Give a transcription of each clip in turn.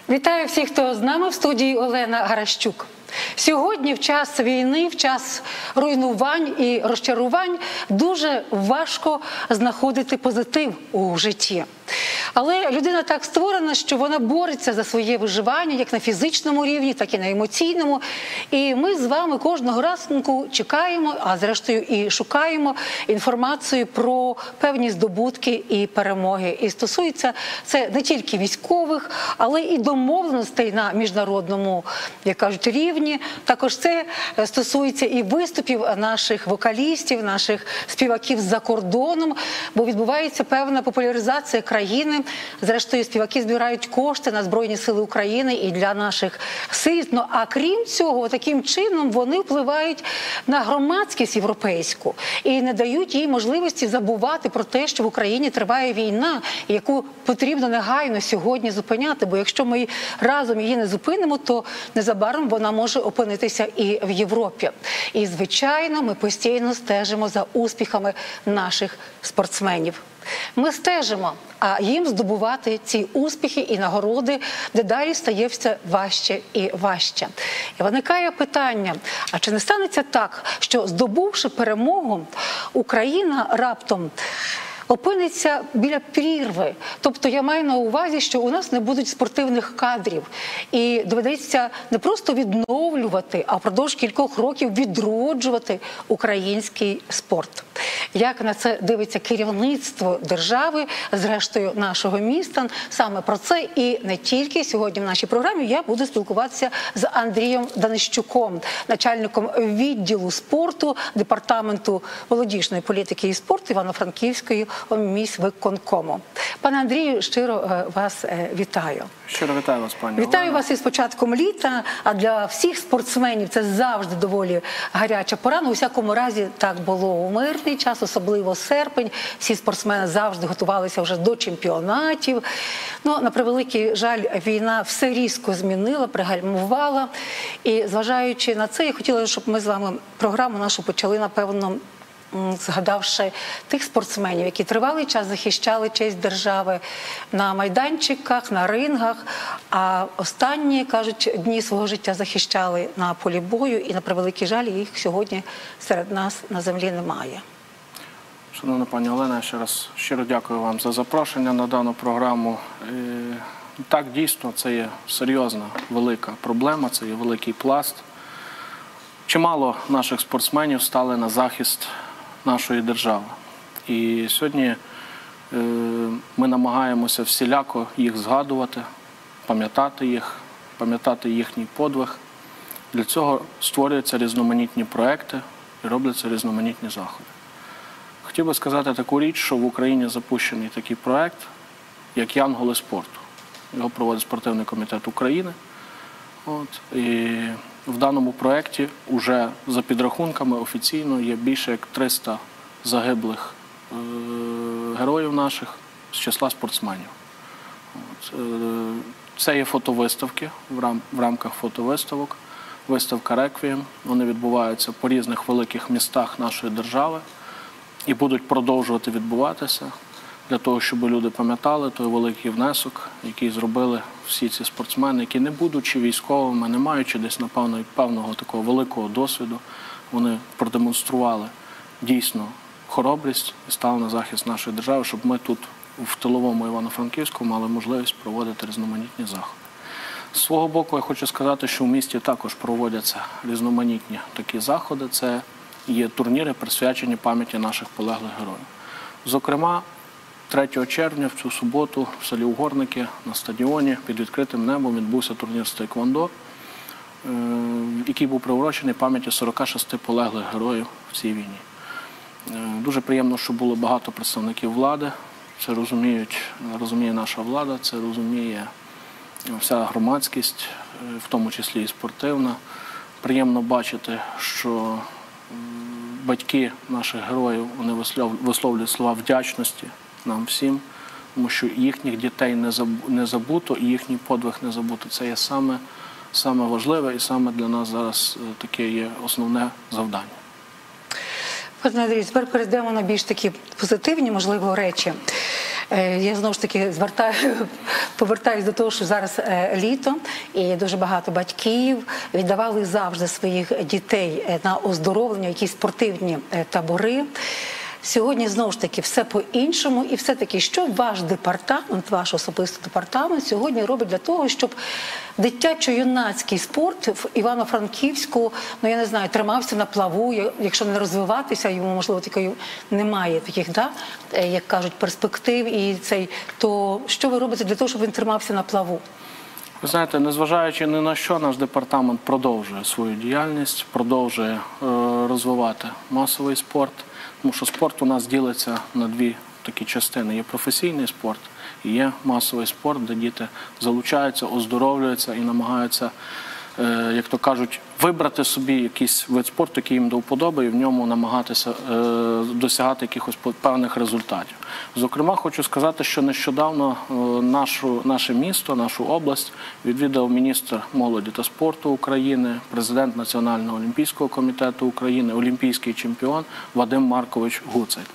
Вітаю всіх, хто з нами в студії. Олена Гаращук. Сьогодні, в час війни, в час руйнувань і розчарувань, дуже важко знаходити позитив у житті. Але людина так створена, що вона бореться за своє виживання як на фізичному рівні, так і на емоційному. І ми з вами кожного ранку чекаємо, а зрештою і шукаємо інформацію про певні здобутки і перемоги. І стосується це не тільки військових, але і домовленостей на міжнародному, як кажуть, рівні. Також це стосується і виступів наших вокалістів, наших співаків за кордоном, бо відбувається певна популяризація країни. Зрештою, співаки збирають кошти на Збройні Сили України і для наших сил. А крім цього, таким чином вони впливають на громадськість європейську і не дають їй можливості забувати про те, що в Україні триває війна, яку потрібно негайно сьогодні зупиняти. Бо якщо ми разом її не зупинимо, то незабаром вона може опинитися і в Європі. І, звичайно, ми постійно стежимо за успіхами наших спортсменів. Ми стежимо, а їм здобувати ці успіхи і нагороди дедалі стає все важче і важче. І виникає питання, а чи не станеться так, що здобувши перемогу, Україна раптом опиниться біля прірви. Тобто я маю на увазі, що у нас не будуть спортивних кадрів. І доведеться не просто відновлювати, а впродовж кількох років відроджувати український спорт. Як на це дивиться керівництво держави, зрештою нашого міста? Саме про це і не тільки сьогодні в нашій програмі я буду спілкуватися з Андрієм Данищуком, начальником відділу спорту Департаменту молодіжної політики і спорту Івано-Франківської міськвиконкому. Пане Андрію, щиро вас вітаю. Щиро вітаю вас, пані Олено. Вітаю вас із початком літа, а для всіх спортсменів це завжди доволі гаряча пора. У всякому разі так було у мирний час, особливо серпень. Всі спортсмени завжди готувалися вже до чемпіонатів. На превеликий жаль, війна все різко змінила, пригальмувала. І зважаючи на це, я хотіла, щоб ми з вами програму нашу почали, напевно, згадавши тих спортсменів, які тривалий час захищали честь держави на майданчиках, на рингах, а останні, кажуть, дні свого життя захищали на полі бою, і на превеликий жаль, їх сьогодні серед нас на землі немає. Шановна пані Олена, ще раз щиро дякую вам за запрошення на дану програму. Так, дійсно, це є серйозна, велика проблема, це є великий пласт. Чимало наших спортсменів стали на захист нашої держави. І сьогодні ми намагаємося всіляко їх згадувати, пам'ятати їхній подвиг. Для цього створюються різноманітні проекти і робляться різноманітні заходи. Хотів би сказати таку річ, що в Україні запущений такий проект, як «Янголи спорту». Його проводить спортивний комітет України. І в даному проєкті вже за підрахунками офіційно є більше як 300 загиблих героїв наших з числа спортсменів. Це є фотовиставки, в рамках фотовиставок, виставка «Реквієм». Вони відбуваються по різних великих містах нашої держави і будуть продовжувати відбуватися для того, щоб люди пам'ятали той великий внесок, який зробили всі ці спортсмени, які, не будучи військовими, не маючи десь, напевно, певного такого великого досвіду, вони продемонстрували дійсно хоробрість і стали на захист нашої держави, щоб ми тут, в тиловому Івано-Франківську, мали можливість проводити різноманітні заходи. З свого боку, я хочу сказати, що в місті також проводяться різноманітні такі заходи. Це є турніри, присвячені пам'яті наших полеглих героїв. Зокрема, 3 червня в цю суботу в селі Угорники на стадіоні під відкритим небом відбувся турнір з тейквондо, який був приурочений пам'яті 46 полеглих героїв в цій війні. Дуже приємно, що було багато представників влади. Це розуміє наша влада, це розуміє вся громадськість, в тому числі і спортивна. Приємно бачити, що батьки наших героїв, вони висловлюють слова вдячності нам всім, тому що їхніх дітей не забуто і їхній подвиг не забуто. Це є саме важливе і саме для нас зараз таке є основне завдання. Пане Андрію, тепер перейдемо на більш такі позитивні, можливо, речі. Я знову ж таки повертаюсь до того, що зараз літо, і дуже багато батьків віддавали завжди своїх дітей на оздоровлення, якісь спортивні табори. Сьогодні, знову ж таки, все по-іншому. І все-таки, що ваш департамент, ваш особистий департамент сьогодні робить для того, щоб дитячо-юнацький спорт в Івано-Франківську, ну, я не знаю, тримався на плаву, якщо не розвиватися, йому, можливо, такої немає таких, да, як кажуть, перспектив, то що ви робите для того, щоб він тримався на плаву? Ви знаєте, незважаючи ні на що, наш департамент продовжує свою діяльність, продовжує розвивати масовий спорт, тому що спорт у нас ділиться на дві такі частини. Є професійний спорт і є масовий спорт, де діти залучаються, оздоровлюються і намагаються, як то кажуть, вибрати собі якийсь вид спорту, який їм до вподоби, і в ньому намагатися досягати якихось певних результатів. Зокрема, хочу сказати, що нещодавно наше місто, нашу область відвідав міністр молоді та спорту України, президент Національного олімпійського комітету України, олімпійський чемпіон Вадим Маркович Гуцайт.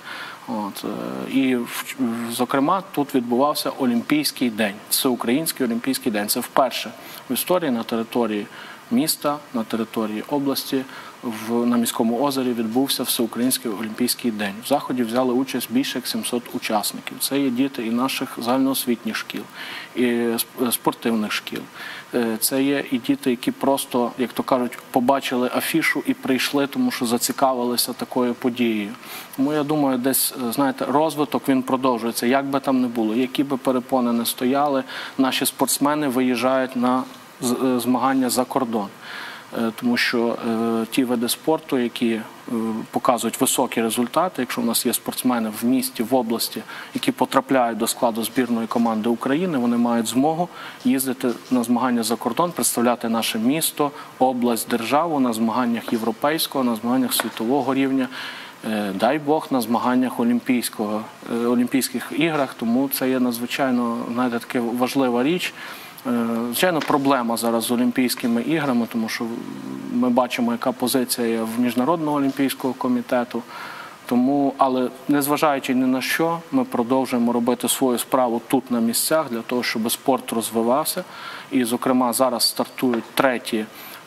І, зокрема, тут відбувався Олімпійський день, Всеукраїнський Олімпійський день. Це вперше в історії на території міста, на території області, на Міському озері відбувся Всеукраїнський Олімпійський день. В заході взяли участь більше як 700 учасників. Це є діти і наших загальноосвітніх шкіл, і спортивних шкіл. Це є і діти, які просто, як то кажуть, побачили афішу і прийшли, тому що зацікавилися такою подією. Тому я думаю, десь, знаєте, розвиток він продовжується, як би там не було, які би перепони не стояли, наші спортсмени виїжджають на змагання за кордон. Тому що ті види спорту, які показують високі результати, якщо в нас є спортсмени в місті, в області, які потрапляють до складу збірної команди України, вони мають змогу їздити на змагання за кордон, представляти наше місто, область, державу на змаганнях європейського, на змаганнях світового рівня, дай Бог, на змаганнях Олімпійських іграх. Тому це є надзвичайно, знаєте, така важлива річ. Звичайно, проблема зараз з Олімпійськими іграми, тому що ми бачимо, яка позиція є в Міжнародного олімпійського комітету. Тому, але незважаючи ні на що, ми продовжуємо робити свою справу тут на місцях, для того, щоб спорт розвивався. І, зокрема, зараз стартують треті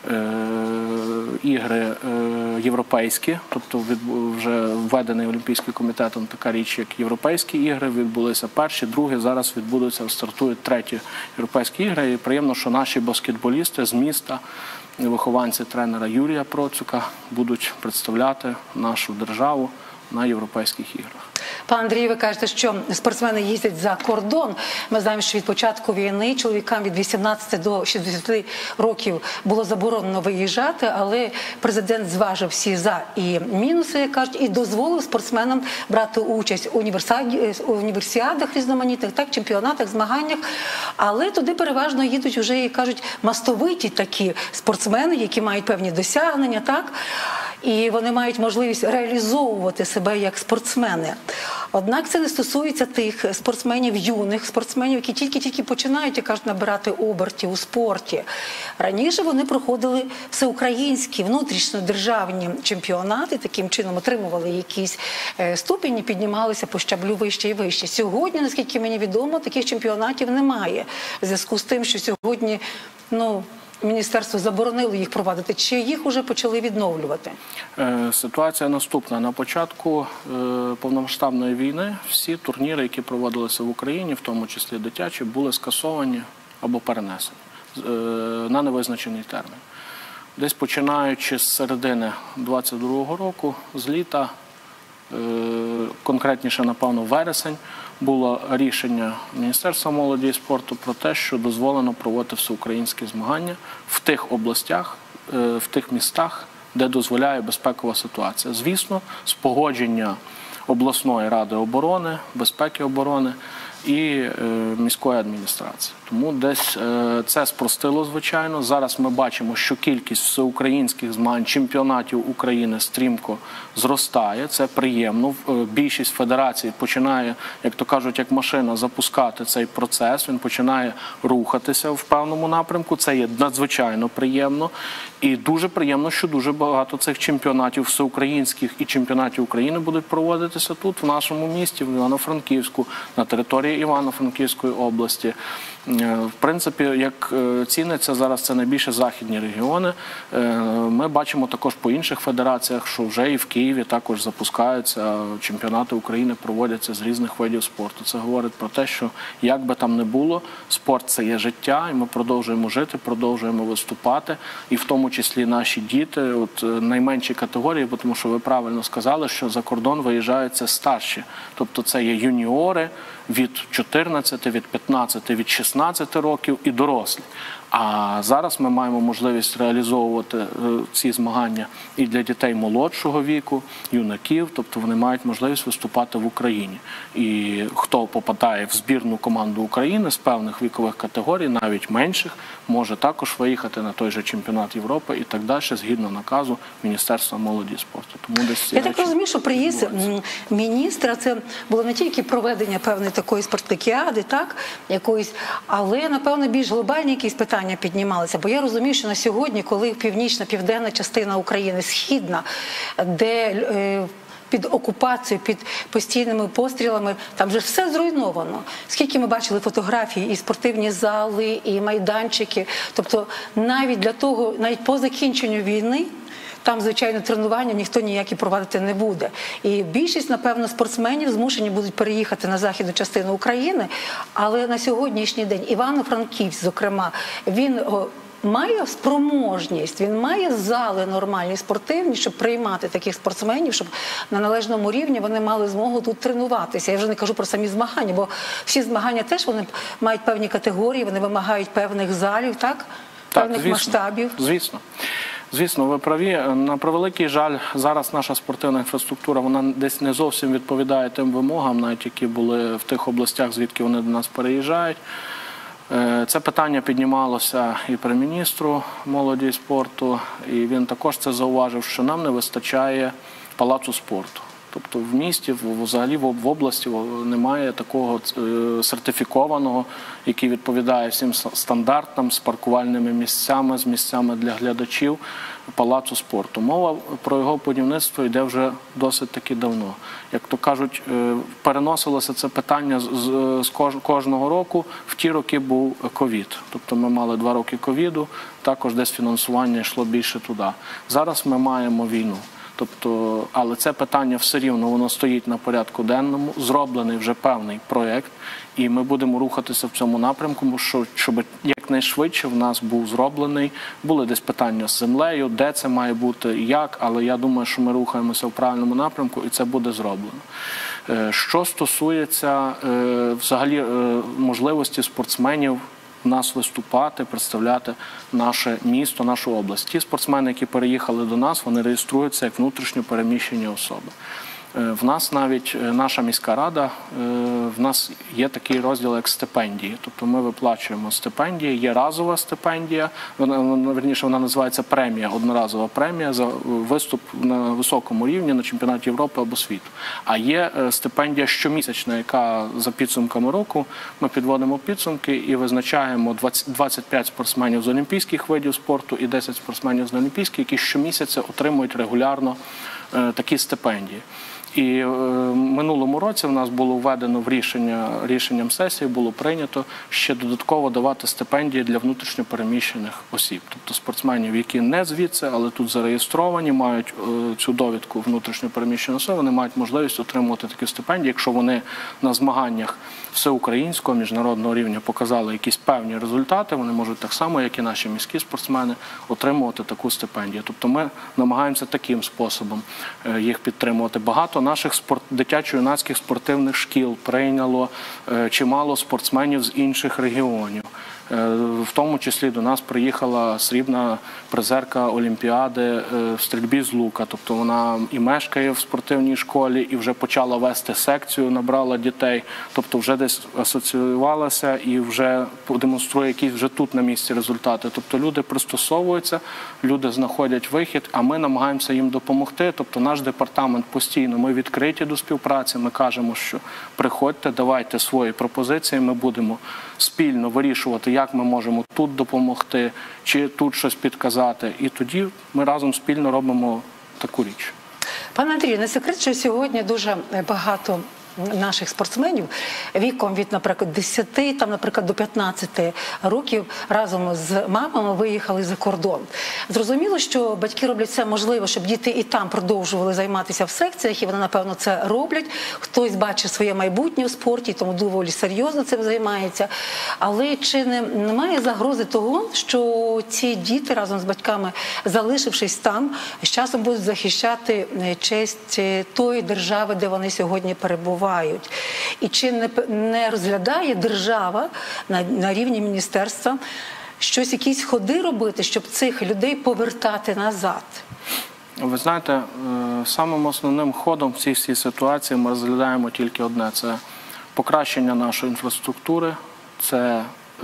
ігри європейські, тобто вже введений Олімпійським комітетом така річ, як європейські ігри, відбулися перші, другі, зараз відбудуться, стартують треті європейські ігри. І приємно, що наші баскетболісти з міста, вихованці тренера Юрія Процюка, будуть представляти нашу державу на європейських іграх. Пан Андрій, ви кажете, що спортсмени їздять за кордон. Ми знаємо, що від початку війни чоловікам від 18 до 60 років було заборонено виїжджати, але президент зважив всі за і мінуси, як кажуть, і дозволив спортсменам брати участь у універсіадах різноманітних, так, чемпіонатах, змаганнях. Але туди переважно їдуть вже, як кажуть, мастовиті такі спортсмени, які мають певні досягнення, так? І вони мають можливість реалізовувати себе як спортсмени. Однак це не стосується тих спортсменів, юних спортсменів, які тільки-тільки починають, як кажуть, набирати обертів у спорті. Раніше вони проходили всеукраїнські, внутрішньодержавні чемпіонати, таким чином отримували якісь ступені, піднімалися по щаблю вище і вище. Сьогодні, наскільки мені відомо, таких чемпіонатів немає. В зв'язку з тим, що сьогодні, міністерство заборонило їх провадити. Чи їх вже почали відновлювати? Ситуація наступна. На початку повномасштабної війни всі турніри, які проводилися в Україні, в тому числі дитячі, були скасовані або перенесені на невизначений термін. Десь починаючи з середини 2022 року, з літа, конкретніше, напевно, вересень, було рішення Міністерства молоді і спорту про те, що дозволено проводити всеукраїнські змагання в тих областях, в тих містах, де дозволяє безпекова ситуація. Звісно, з погодження обласної ради оборони, безпеки оборони і міської адміністрації. Тому десь це спростило, звичайно. Зараз ми бачимо, що кількість всеукраїнських змагань, чемпіонатів України стрімко зростає. Це приємно. Більшість федерацій починає, як то кажуть, як машина, запускати цей процес. Він починає рухатися в певному напрямку. Це є надзвичайно приємно. І дуже приємно, що дуже багато цих чемпіонатів всеукраїнських і чемпіонатів України будуть проводитися тут, в нашому місті, в Івано-Франківську, на території Івано-Франківської області. В принципі, як ціниться зараз, це найбільше західні регіони. Ми бачимо також по інших федераціях, що вже і в Києві також запускаються чемпіонати України, проводяться з різних видів спорту. Це говорить про те, що як би там не було, спорт – це є життя, і ми продовжуємо жити, продовжуємо виступати. І в тому числі наші діти, от найменші категорії, тому що ви правильно сказали, що за кордон виїжджаються старші. Тобто це є юніори від 14, від 15, від 16 років і дорослі. А зараз ми маємо можливість реалізовувати ці змагання і для дітей молодшого віку, юнаків, тобто вони мають можливість виступати в Україні. І хто попадає в збірну команду України з певних вікових категорій, навіть менших, може також виїхати на той же чемпіонат Європи і так далі, згідно наказу Міністерства молоді і спорту. Тому десь я так розумію, що приїзд міністра – це було не тільки проведення певної такої спартакіади, так, якоїсь, але, напевно, більш глобальні якісь питання піднімалися. Бо я розумію, що на сьогодні, коли північна, південна частина України, східна, де під окупацією, під постійними пострілами, там вже все зруйновано. Скільки ми бачили фотографій, і спортивні зали, і майданчики. Тобто навіть для того, навіть по закінченню війни, там, звичайно, тренування ніхто ніякі проводити не буде. І більшість, напевно, спортсменів змушені будуть переїхати на західну частину України, але на сьогоднішній день Івано-Франківськ, зокрема, він має спроможність, він має зали нормальні, спортивні, щоб приймати таких спортсменів, щоб на належному рівні вони мали змогу тут тренуватися. Я вже не кажу про самі змагання, бо всі змагання теж вони мають певні категорії, вони вимагають певних залів, так? Певних звісно, масштабів. Звісно. Звісно, ви праві. На превеликий жаль, зараз наша спортивна інфраструктура, вона десь не зовсім відповідає тим вимогам, навіть які були в тих областях, звідки вони до нас переїжджають. Це питання піднімалося і при міністру молоді і спорту, і він також це зауважив, що нам не вистачає палацу спорту. Тобто в місті, взагалі в області немає такого сертифікованого, який відповідає всім стандартам, з паркувальними місцями, з місцями для глядачів, палацу спорту. Мова про його будівництво йде вже досить таки давно. Як то кажуть, переносилося це питання з кожного року. В ті роки був ковід. Тобто ми мали 2 роки ковіду, також десь фінансування йшло більше туди. Зараз ми маємо війну. Тобто, але це питання все рівно, воно стоїть на порядку денному, зроблений вже певний проєкт, і ми будемо рухатися в цьому напрямку, щоб якнайшвидше в нас був зроблений. Були десь питання з землею, де це має бути, як, але я думаю, що ми рухаємося в правильному напрямку, і це буде зроблено. Що стосується взагалі можливості спортсменів в нас виступати, представляти наше місто, нашу область. Ті спортсмени, які переїхали до нас, вони реєструються як внутрішньо переміщені особи. В нас навіть наша міська рада, в нас є такий розділ як стипендії. Тобто ми виплачуємо стипендії, є разова стипендія, вірніше вона називається премія, одноразова премія за виступ на високому рівні на чемпіонаті Європи або світу. А є стипендія щомісячна, яка за підсумками року ми підводимо підсумки і визначаємо 25 спортсменів з олімпійських видів спорту і 10 спортсменів з неолімпійських, які щомісяця отримують регулярно такі стипендії. І в минулому році в нас було введено в рішенням сесії, було прийнято ще додатково давати стипендії для внутрішньопереміщених осіб. Тобто спортсменів, які не звідси, але тут зареєстровані, мають цю довідку внутрішньопереміщеної особи, вони мають можливість отримувати такі стипендії, якщо вони на змаганнях всеукраїнського, міжнародного рівня показали якісь певні результати, вони можуть так само, як і наші міські спортсмени, отримувати таку стипендію. Тобто ми намагаємося таким способом їх підтримувати. Багато наших дитячо-юнацьких спортивних шкіл прийняло чимало спортсменів з інших регіонів. В тому числі до нас приїхала срібна призерка Олімпіади в стрільбі з лука. Тобто вона і мешкає в спортивній школі, і вже почала вести секцію, набрала дітей. Тобто вже десь асоціювалася і вже демонструє якісь вже тут на місці результати. Тобто люди пристосовуються, люди знаходять вихід, а ми намагаємося їм допомогти. Тобто наш департамент постійно, ми відкриті до співпраці, ми кажемо, що приходьте, давайте свої пропозиції, ми будемо спільно вирішувати, як ми можемо тут допомогти, чи тут щось підказати. І тоді ми разом спільно робимо таку річ. Пане Андрію, не секрет, що сьогодні дуже багато наших спортсменів віком від, наприклад, 10, там, наприклад, до 15 років разом з мамами виїхали за кордон. Зрозуміло, що батьки роблять все можливе, щоб діти і там продовжували займатися в секціях, і вони, напевно, це роблять. Хтось бачить своє майбутнє в спорті, тому доволі серйозно цим займається. Але чи немає загрози того, що ці діти разом з батьками, залишившись там, з часом будуть захищати честь тої держави, де вони сьогодні перебувають? І чи не розглядає держава на рівні міністерства якісь ходи робити, щоб цих людей повертати назад? Ви знаєте, самим основним ходом в цій всій ситуації ми розглядаємо тільки одне – це покращення нашої інфраструктури, це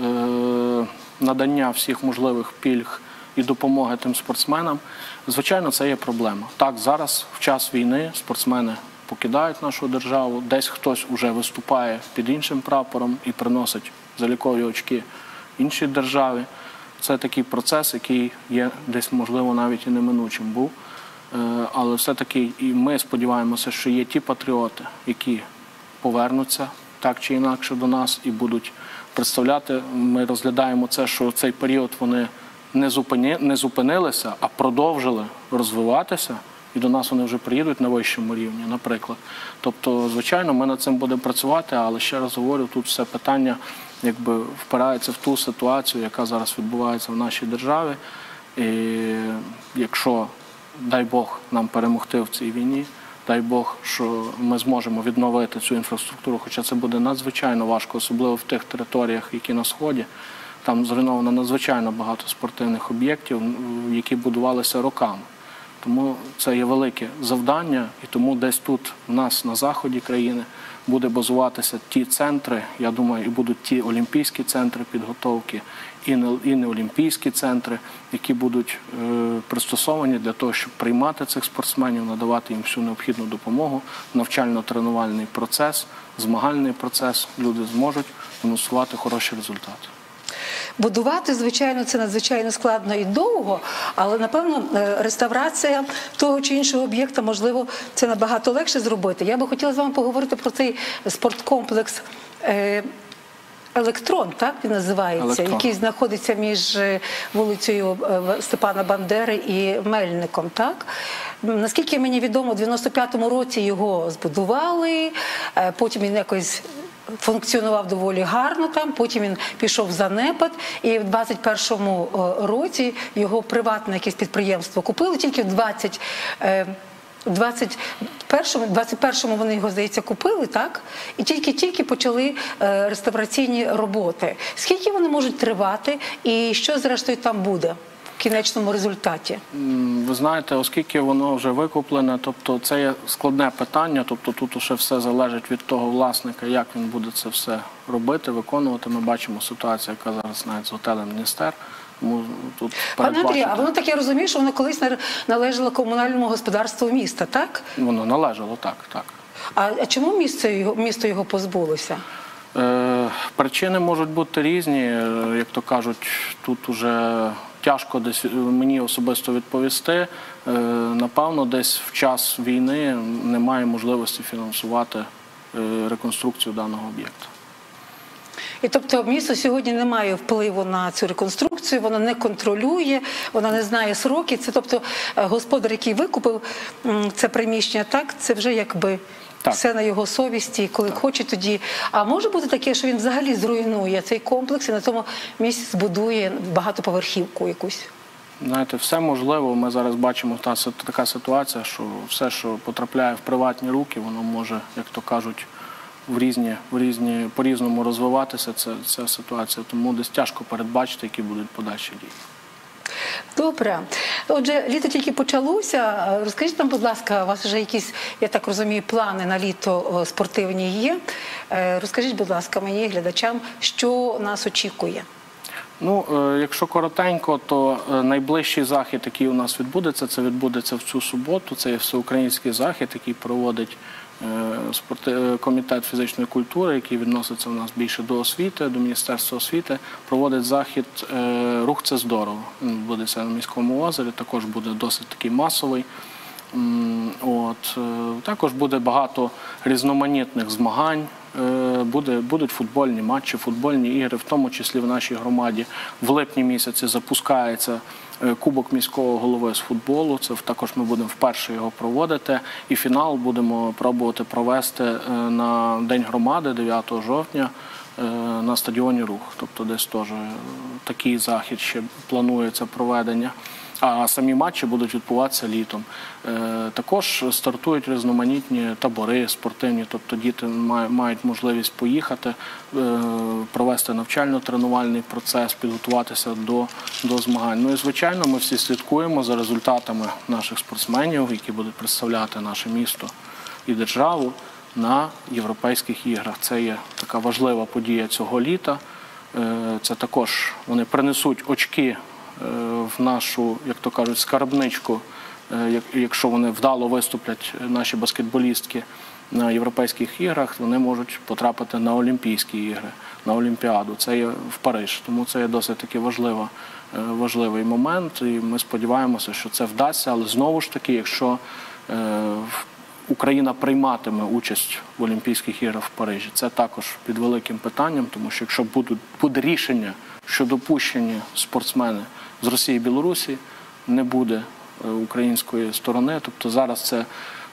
надання всіх можливих пільг і допомоги тим спортсменам. Звичайно, це є проблема. Так, зараз, в час війни, спортсмени покидають нашу державу, десь хтось вже виступає під іншим прапором і приносить залікові очки іншій державі. Це такий процес, який є десь, можливо, навіть і неминучим був. Але все-таки і ми сподіваємося, що є ті патріоти, які повернуться так чи інакше до нас і будуть представляти. Ми розглядаємо це, що цей період вони не зупинилися, а продовжили розвиватися. І до нас вони вже приїдуть на вищому рівні, наприклад. Тобто, звичайно, ми над цим будемо працювати, але ще раз говорю, тут все питання якби впирається в ту ситуацію, яка зараз відбувається в нашій державі. І якщо, дай Бог, нам перемогти в цій війні, дай Бог, що ми зможемо відновити цю інфраструктуру, хоча це буде надзвичайно важко, особливо в тих територіях, які на Сході. Там зруйновано надзвичайно багато спортивних об'єктів, які будувалися роками. Тому це є велике завдання, і тому десь тут у нас на заході країни буде базуватися ті центри, я думаю, і будуть ті олімпійські центри підготовки, і неолімпійські центри, які будуть пристосовані для того, щоб приймати цих спортсменів, надавати їм всю необхідну допомогу, навчально-тренувальний процес, змагальний процес, люди зможуть демонструвати хороші результати. Будувати, звичайно, це надзвичайно складно і довго, але, напевно, реставрація того чи іншого об'єкта, можливо, це набагато легше зробити. Я би хотіла з вами поговорити про цей спорткомплекс «Електрон», так він називається, «Електрон», який знаходиться між вулицею Степана Бандери і Мельником, так? Наскільки мені відомо, у 95-му році його збудували, потім він якось функціонував доволі гарно там, потім він пішов в занепад, і в 21-му році його приватне якесь підприємство купили, тільки в 21-му вони його, здається, купили, так? І тільки почали реставраційні роботи. Скільки вони можуть тривати і що, зрештою, там буде в кінечному результаті? Ви знаєте, оскільки воно вже викуплене, тобто це є складне питання, тобто тут ще все залежить від того власника, як він буде це все робити, виконувати. Ми бачимо ситуацію, яка зараз навіть з готелем «Дністер». Пане Андрію, а воно так, я розумію, що воно колись належало комунальному господарству міста, так? Воно належало, так, так. А чому місто його позбулося? Причини можуть бути різні, як то кажуть, тут уже тяжко десь мені особисто відповісти. Напевно, десь в час війни немає можливості фінансувати реконструкцію даного об'єкта. І тобто місто сьогодні не має впливу на цю реконструкцію, воно не контролює, воно не знає сроки. Це тобто господар, який викупив це приміщення, так, це вже якби так, все на його совісті, коли так хоче тоді. А може бути таке, що він взагалі зруйнує цей комплекс і на тому місці збудує багатоповерхівку якусь? Знаєте, все можливо. Ми зараз бачимо така ситуація, що все, що потрапляє в приватні руки, воно може, як то кажуть, по-різному розвиватися ця ситуація. Тому десь тяжко передбачити, які будуть подальші дії. Добре. Отже, літо тільки почалося. Розкажіть нам, будь ласка, у вас вже якісь, я так розумію, плани на літо спортивні є. Розкажіть, будь ласка, мені, глядачам, що нас очікує? Ну, якщо коротенько, то найближчий захід, який у нас відбудеться, це відбудеться в цю суботу. Це є всеукраїнський захід, який проводить комітет фізичної культури, який відноситься у нас більше до освіти, до Міністерства освіти, проводить захід «Рух – це здорово». Він відбудеться на Міському озері, також буде досить такий масовий. Також буде багато різноманітних змагань, будуть футбольні матчі, футбольні ігри, в тому числі в нашій громаді. В липні місяці запускається Кубок міського голови з футболу, це також ми будемо вперше його проводити. І фінал будемо пробувати провести на День громади 9 жовтня на стадіоні «Рух». Тобто десь теж такий захід ще планується проведення. А самі матчі будуть відбуватися літом. Також стартують різноманітні табори спортивні, тобто діти мають можливість поїхати, провести навчально-тренувальний процес, підготуватися до змагань. Ну і, звичайно, ми всі слідкуємо за результатами наших спортсменів, які будуть представляти наше місто і державу на Європейських іграх. Це є така важлива подія цього літа. Це також вони принесуть очки в нашу, як то кажуть, скарбничку, якщо вони вдало виступлять, наші баскетболістки, на Європейських іграх, вони можуть потрапити на Олімпійські ігри, на Олімпіаду. Це є в Париж, тому це є досить таки важливий момент, і ми сподіваємося, що це вдасться, але знову ж таки, якщо Україна прийматиме участь в Олімпійських іграх в Парижі, це також під великим питанням, тому що якщо буде рішення, що допущені спортсмени з Росії і Білорусі, не буде української сторони. Тобто зараз це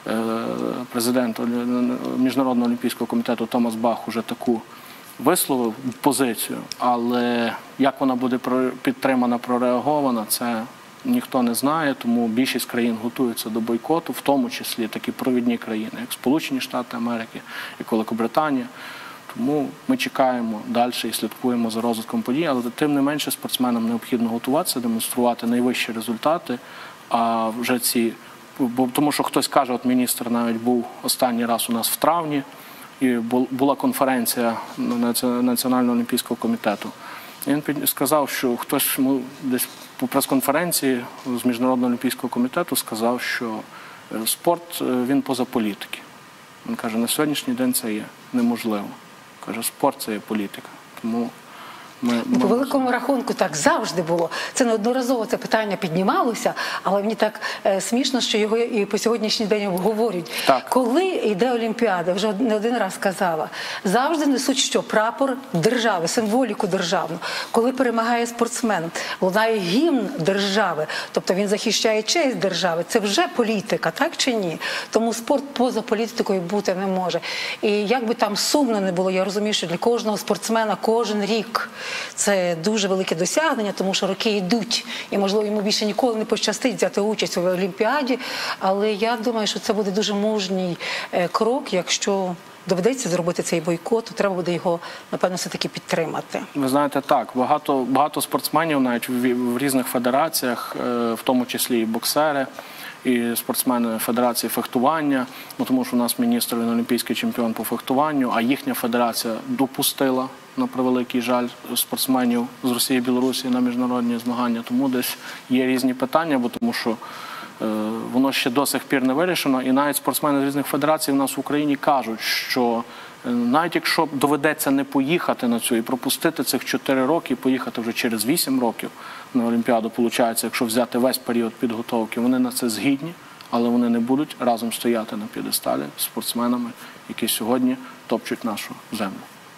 президент Міжнародного олімпійського комітету Томас Бах уже таку висловив позицію, але як вона буде підтримана, прореагована, це ніхто не знає, тому більшість країн готуються до бойкоту, в тому числі такі провідні країни, як Сполучені Штати Америки, як Великобританія. Тому ми чекаємо далі і слідкуємо за розвитком подій, але тим не менше спортсменам необхідно готуватися, демонструвати найвищі результати, а вже тому що хтось каже, от міністр навіть був останній раз у нас в травні, і була конференція Національного олімпійського комітету. І він сказав, що хтось десь по прес-конференції з Міжнародного олімпійського комітету сказав, що спорт, він поза політики. Він каже, на сьогоднішній день це є неможливо. Каже, спорт – це є політика. Тому по великому рахунку так завжди було. Це неодноразово це питання піднімалося, але мені так смішно, що його і по сьогоднішній день обговорюють. Так. Коли йде Олімпіада, вже не один раз казала, завжди несуть що? Прапор держави, символіку державну. Коли перемагає спортсмен, лунає гімн держави, тобто він захищає честь держави. Це вже політика, так чи ні? Тому спорт поза політикою бути не може. І як би там сумно не було, я розумію, що для кожного спортсмена кожен рік це дуже велике досягнення, тому що роки йдуть, і, можливо, йому більше ніколи не пощастить взяти участь у Олімпіаді, але я думаю, що це буде дуже мужній крок, якщо доведеться зробити цей бойкот, то треба буде його, напевно, все-таки підтримати. Ви знаєте, так, багато спортсменів навіть в різних федераціях, в тому числі і боксери, і спортсмени Федерації фехтування, тому що у нас міністр, він олімпійський чемпіон по фехтуванню, а їхня федерація допустила, на превеликий жаль, спортсменів з Росії і Білорусі на міжнародні змагання. Тому десь є різні питання, тому що воно ще до сих пір не вирішено. І навіть спортсмени з різних федерацій в нас в Україні кажуть, що навіть якщо доведеться не поїхати на цю і пропустити цих 4 роки, і поїхати вже через 8 років на Олімпіаду, виходить, якщо взяти весь період підготовки, вони на це згідні, але вони не будуть разом стояти на п'єдесталі з спортсменами, які сьогодні топчуть нашу землю.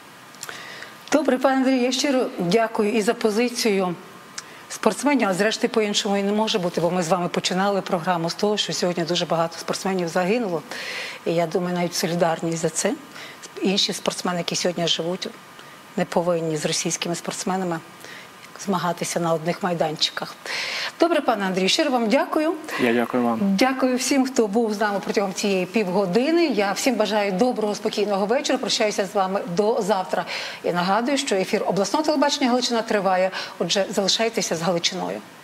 Добре, пане Андрію, я щиро дякую і за позицію спортсменів, а зрештою по-іншому і не може бути, бо ми з вами починали програму з того, що сьогодні дуже багато спортсменів загинуло. І я думаю, навіть солідарність за це. Інші спортсмени, які сьогодні живуть, не повинні з російськими спортсменами змагатися на одних майданчиках. Добре, пане Андрію, щиро вам дякую. Я дякую вам. Дякую всім, хто був з нами протягом цієї півгодини. Я всім бажаю доброго, спокійного вечора. Прощаюся з вами до завтра. І нагадую, що ефір обласного телебачення «Галичина» триває. Отже, залишайтеся з Галичиною.